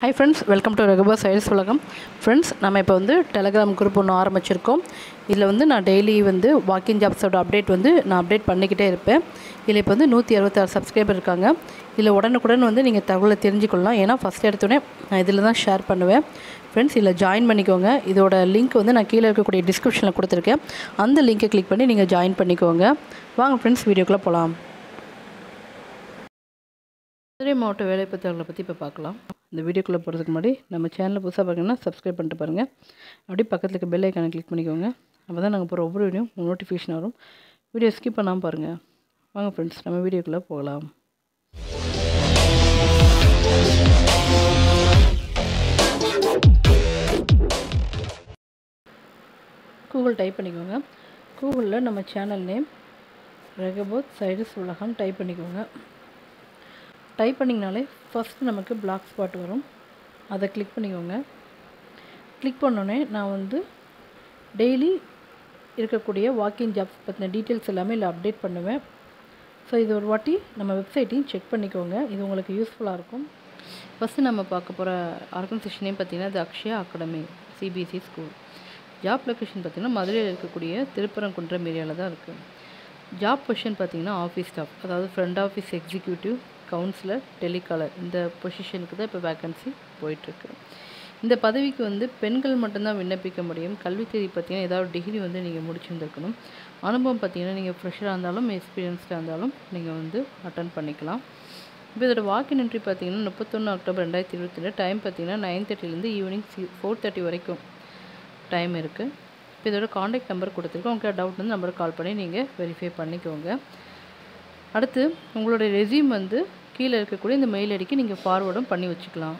Hi friends, welcome to Recruitment Sales Ulagam. Friends, நம்ம இப்போ வந்து Telegram group ஒன்று ஆரம்பிச்சிருக்கோம். இதில் வந்து நான் டெய்லி வந்து வாக்கிங் ஜாப்ஸோட அப்டேட் வந்து நான் அப்டேட் பண்ணிக்கிட்டே இருப்பேன். இதில் இப்போ வந்து 166 சப்ஸ்கிரைபர் இருக்காங்க. இதில் உடனுக்குடன் வந்து நீங்கள் தகவலை தெரிஞ்சுக்கொள்ளலாம். ஏன்னா ஃபஸ்ட் எடுத்தோடனே நான் இதில் தான் ஷேர் பண்ணுவேன். ஃப்ரெண்ட்ஸ், இதில் ஜாயின் பண்ணிக்கோங்க. இதோட லிங்க் வந்து நான் கீழே இருக்கக்கூடிய டிஸ்கிரிப்ஷனில் கொடுத்துருக்கேன். அந்த லிங்கை கிளிக் பண்ணி நீங்கள் ஜாயின் பண்ணிக்கோங்க. வாங்க ஃப்ரெண்ட்ஸ், வீடியோக்குள்ளே போகலாம். மதுரை மாவட்ட வேலைவாய்ப்புகளை பற்றி இப்போ பார்க்கலாம். இந்த வீடியோக்குள்ளே போகிறதுக்கு முன்னாடி நம்ம சேனலில் புதுசாக பார்க்கணுன்னா சப்ஸ்கிரைப் பண்ணிட்டு பாருங்கள். அப்படியே பக்கத்தில் இருக்க பெல் ஐக்கானை கிளிக் பண்ணிக்கோங்க. அப்போ தான் நாங்கள் போகிற ஒவ்வொரு வீடியோ நோட்டிஃபிகேஷன் வரும். வீடியோ ஸ்கிப் பண்ணாமல் பாருங்கள். வாங்க ஃப்ரெண்ட்ஸ், நம்ம வீடியோக்குள்ளே போகலாம். கூகுள் டைப் பண்ணிக்கோங்க. கூகுளில் நம்ம சேனல் நேம் ரெகபோத் சைடஸ் உலகம் டைப் பண்ணிக்கோங்க. டைப் பண்ணிங்கனாலே ஃபஸ்ட்டு நமக்கு பிளாக் ஸ்பாட் வரும். அதை கிளிக் பண்ணிக்கோங்க. கிளிக் பண்ணோடனே நான் வந்து டெய்லி இருக்கக்கூடிய வாக்கிங் ஜாப்ஸ் பற்றின டீட்டெயில்ஸ் எல்லாமே இல்லை அப்டேட் பண்ணுவேன். ஸோ இது ஒரு வாட்டி நம்ம வெப்சைட்டையும் செக் பண்ணிக்கோங்க. இது உங்களுக்கு யூஸ்ஃபுல்லாக இருக்கும். ஃபஸ்ட்டு நம்ம பார்க்க போகிற ஆர்கனைசேஷனே பார்த்திங்கன்னா இது Akshaya Academy CBSE school. Job location பார்த்திங்கன்னா மதுரையில் இருக்கக்கூடிய திருப்பரங்குன்றம் ஏரியாவில் தான் இருக்குது. ஜாப் பொசிஷன் பார்த்திங்கன்னா ஆஃபீஸ் ஸ்டாஃப், அதாவது front office executive, counsellor, telecaller, இந்த பொசிஷனுக்கு தான் இப்போ வேக்கன்சி போயிட்டுருக்கு. இந்த பதவிக்கு வந்து பெண்கள் மட்டும்தான் விண்ணப்பிக்க முடியும். கல்வி தேதி பார்த்திங்கன்னா ஏதாவது டிகிரி வந்து நீங்கள் முடிச்சுருந்துருக்கணும். அனுபவம் பார்த்திங்கன்னா நீங்கள் ஃப்ரெஷராக இருந்தாலும் எக்ஸ்பீரியன்ஸ்டாக இருந்தாலும் நீங்கள் வந்து அட்டன் பண்ணிக்கலாம். இப்போ இதோட வாக்கின் என்ட்ரி பார்த்திங்கன்னா 31 அக்டோபர் 2022. டைம் பார்த்திங்கன்னா 9:30 ஈவினிங் 4:30 வரைக்கும் டைம் இருக்குது. இப்போ இதோட காண்டாக்ட் நம்பர் கொடுத்துருக்கோம். உங்களுக்கு டவுட் வந்து நம்பருக்கு கால் பண்ணி நீங்கள் வெரிஃபை பண்ணிக்கோங்க. அடுத்து உங்களுடைய ரெஸ்யூம் வந்து கீழே இருக்கக்கூடிய இந்த மெயில் ஐடிக்கு நீங்கள் ஃபார்வேர்டும் பண்ணி வச்சுக்கலாம்.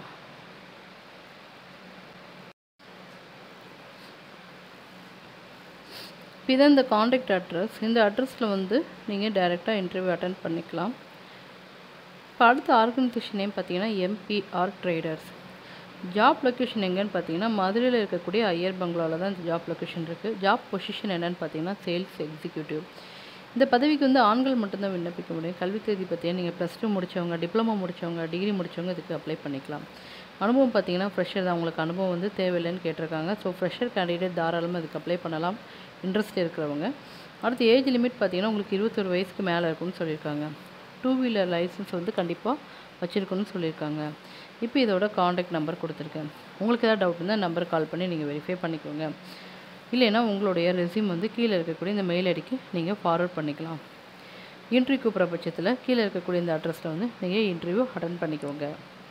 இப்போ இதான் இந்த காண்டாக்ட் அட்ரஸ். இந்த அட்ரஸில் வந்து நீங்கள் டைரெக்டாக இன்டர்வியூ அட்டன் பண்ணிக்கலாம். இப்போ அடுத்த ஆர்கனைசேஷன் நேம் பார்த்தீங்கன்னா எம்பிஆர் ட்ரேடர்ஸ். ஜாப் லொக்கேஷன் எங்கேன்னு பார்த்தீங்கன்னா மதுரையில் இருக்கக்கூடிய ஐயர் பங்களாவில் தான் இந்த ஜாப் லொக்கேஷன் இருக்குது. ஜாப் பொசிஷன் என்னென்னு பார்த்தீங்கன்னா சேல்ஸ் எக்ஸிக்யூட்டிவ். இந்த பதவிக்கு வந்து ஆண்கள் மட்டும்தான் விண்ணப்பிக்க முடியும். கல்வி தேதி பார்த்தீங்கன்னா நீங்கள் +2 முடித்தவங்க, டிப்ளமோ முடித்தவங்க, டிகிரி முடித்தவங்க இதுக்கு அப்ளை பண்ணிக்கலாம். அனுபவம் பார்த்தீங்கன்னா ஃப்ரெஷர் தான். உங்களுக்கு அனுபவம் வந்து தேவையில்லைன்னு கேட்டிருக்காங்க. ஸோ ஃப்ரெஷர் கேண்டிடேட் தாராளமாக இதுக்கு அப்ளை பண்ணலாம், இன்ட்ரெஸ்ட் இருக்கிறவங்க. அடுத்து ஏஜ் லிமிட் பார்த்தீங்கன்னா உங்களுக்கு 21 வயசுக்கு மேலே இருக்குன்னு சொல்லியிருக்காங்க. 2 வீலர் லைசன்ஸ் வந்து கண்டிப்பாக வச்சுருக்கணும்னு சொல்லியிருக்காங்க. இப்போ இதோட காண்டாக்ட் நம்பர் கொடுத்துருக்கேன். உங்களுக்கு ஏதாவது டவுட் இருந்தால் நம்பர் கால் பண்ணி நீங்கள் வெரிஃபை பண்ணிக்கோங்க. இல்லைன்னா உங்களுடைய ரெஸ்யூம் வந்து கீழே இருக்கக்கூடிய இந்த மெயில் ஐடிக்கு நீங்கள் ஃபார்வர்ட் பண்ணிக்கலாம். இன்டர்வியூ கூப்பிட்ற பட்சத்தில் கீழே இருக்கக்கூடிய இந்த அட்ரஸில் வந்து நீங்கள் இன்டர்வியூ அட்டன் பண்ணிக்கோங்க.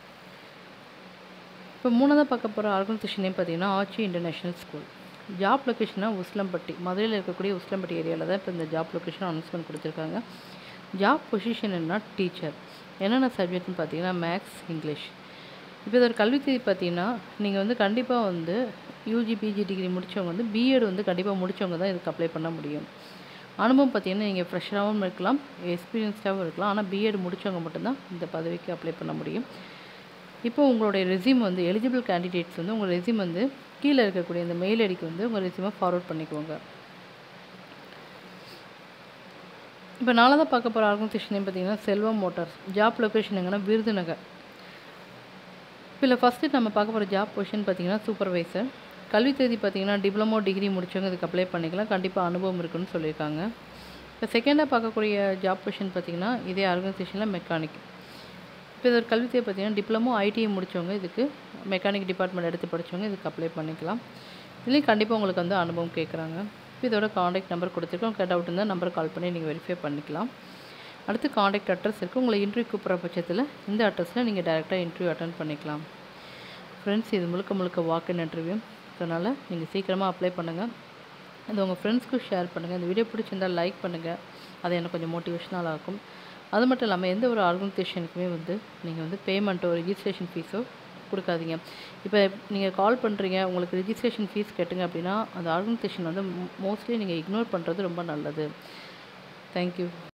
இப்போ மூணாவது பார்க்க போகிற ஆர்கனைசேஷன் நேம் பார்த்தீங்கன்னா ஆச்சி இன்டர்நேஷ்னல் ஸ்கூல். ஜாப் லொக்கேஷனாக உஸ்லம்பட்டி, மதுரையில் இருக்கக்கூடிய உஸ்லம்பட்டி ஏரியாவில் தான் இப்போ இந்த ஜாப் லொக்கேஷன் அனௌன்ஸ்மெண்ட் கொடுத்துருக்காங்க. ஜாப் பொசிஷன் என்ன டீச்சர். என்னென்ன சப்ஜெக்ட்னு பார்த்தீங்கன்னா மேக்ஸ், இங்கிலீஷ். இப்போ இதோட கல்வி தேதி பார்த்தீங்கன்னா நீங்கள் வந்து கண்டிப்பாக வந்து யூஜி பிஜி டிகிரி முடித்தவங்க வந்து பிஎட் வந்து கண்டிப்பாக முடித்தவங்க தான் இதுக்கு அப்ளை பண்ண முடியும். அனுபவம் பார்த்தீங்கன்னா நீங்கள் ஃப்ரெஷராகவும் இருக்கலாம், எக்ஸ்பீரியன்ஸ்டாகவும் இருக்கலாம். ஆனால் பிஎட் முடித்தவங்க மட்டும்தான் இந்த பதவிக்கு அப்ளை பண்ண முடியும். இப்போ உங்களுடைய ரெஸ்யூம் வந்து எலிஜிபிள் கேண்டிடேட்ஸ் வந்து உங்கள் ரெஸ்யூம் வந்து கீழே இருக்கக்கூடிய இந்த மெயில் ஐடிக்கு வந்து உங்கள் ரெஸ்யூமை ஃபார்வர்ட் பண்ணிக்கோங்க. இப்போ நாலாவது பார்க்க போகிற ஆர்கனைசேஷன் பார்த்தீங்கன்னா செல்வம் மோட்டார்ஸ். ஜாப் லொக்கேஷன் எங்கன்னா விருதுநகர். இப்போ ஃபஸ்ட்டு நம்ம பார்க்க போகிற ஜாப் பொசிஷன் பார்த்தீங்கன்னா சூப்பர்வைசர். கல்வி தேதி பார்த்தீங்கன்னா டிப்ளமோ டிகிரி முடித்தவங்க இதுக்கு அப்ளை பண்ணிக்கலாம், கண்டிப்பாக அனுபவம் இருக்குன்னு சொல்லியிருக்காங்க. இப்போ செகண்டாக பார்க்கக்கூடிய ஜாப் பொசிஷன் பார்த்தீங்கன்னா இதே ஆர்கனைசேஷனில் மெக்கானிக். இப்போ இதோட கல்வி தேதி பார்த்தீங்கன்னா டிப்ளமோ ஐடிஐ முடித்தவங்க இதுக்கு மெக்கானிக் டிபார்ட்மெண்ட் எடுத்து படித்தவங்க இதுக்கு அப்ளை பண்ணிக்கலாம். இதுலேயும் கண்டிப்பாக உங்களுக்கு வந்து அனுபவம் கேட்குறாங்க. இப்போ இதோட காண்டாக்ட் நம்பர் கொடுத்துருக்கோம். டவுட் இருந்தால் நம்பர் கால் பண்ணி நீங்கள் வெரிஃபை பண்ணிக்கலாம். அடுத்து காண்டாக்ட் அட்ரஸ் இருக்குது. உங்களை இன்டர்வியூ கூப்பிட்ற பட்சத்தில் இந்த அட்ரஸில் நீங்கள் டேரெக்டாக இன்டர்வியூ அட்டன் பண்ணிக்கலாம். ஃப்ரெண்ட்ஸ், இது முழுக்க வாக்கின் இன்டர்வியூ. அதனால் நீங்கள் சீக்கிரமாக அப்ளை பண்ணுங்கள். அது உங்கள் ஃப்ரெண்ட்ஸ்க்கும் ஷேர் பண்ணுங்கள். இந்த வீடியோ பிடிச்சிருந்தால் லைக் பண்ணுங்கள். அது எனக்கு கொஞ்சம் மோட்டிவேஷனலாக இருக்கும். அது மட்டும் இல்லாமல் எந்த ஒரு ஆர்கனைசேஷனுக்குமே வந்து நீங்கள் வந்து பேமெண்ட்டோ ரெஜிஸ்ட்ரேஷன் ஃபீஸோ கொடுக்காதீங்க. இப்போ நீங்கள் கால் பண்ணுறீங்க, உங்களுக்கு ரெஜிஸ்ட்ரேஷன் ஃபீஸ் கட்டுங்க அப்படின்னா அந்த ஆர்கனைசேஷன் வந்து மோஸ்ட்லி நீங்கள் இக்னோர் பண்ணுறது ரொம்ப நல்லது. தேங்க்யூ.